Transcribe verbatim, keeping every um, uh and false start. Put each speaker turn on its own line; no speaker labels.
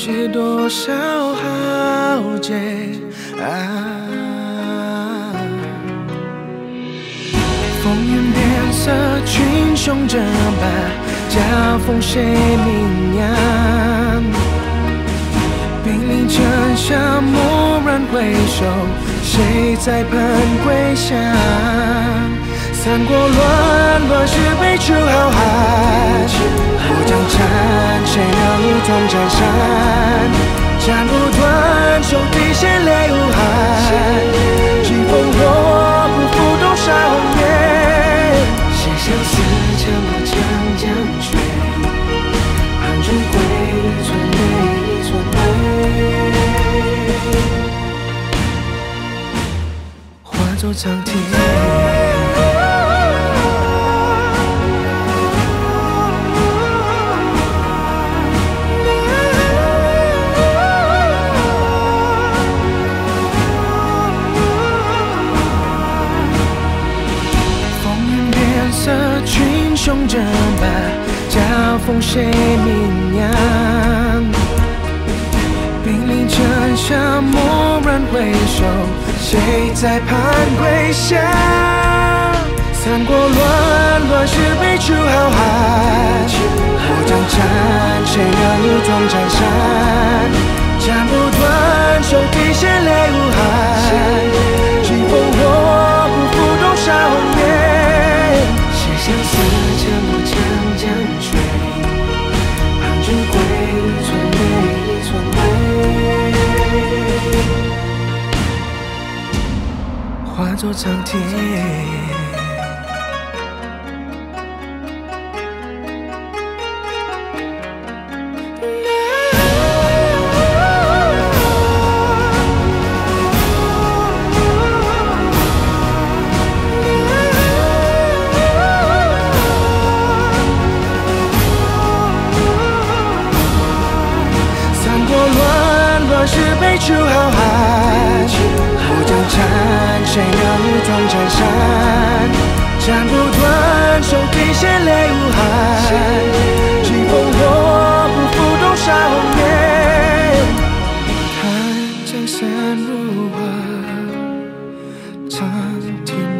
是多少浩劫啊！风云变色，群雄争霸，交锋谁明阳？兵临城下，蓦然回首，谁在盼归乡？三国乱，乱世辈出好汉。我将战，谁能武装战山？战不断，手底血泪无憾。疾风落，不负东沙红颜。写相思，将我将将追。盼中归，一寸泪，一寸泪，化作苍天。群雄争霸，交锋谁明阳？兵临城下，蓦然回首，谁在盼归乡？三国乱，乱世辈出好汉。我将战，谁能武装战山？战不断，手底血泪无憾。疾风落，不负东沙红颜。相思将我将将追，盼中归，一寸泪，一寸泪，化作苍天。是辈出好汉，我将战，谁能武装战山？战不断，手底血泪无憾。疾风落，不负东沙红颜。看江山如画，苍天。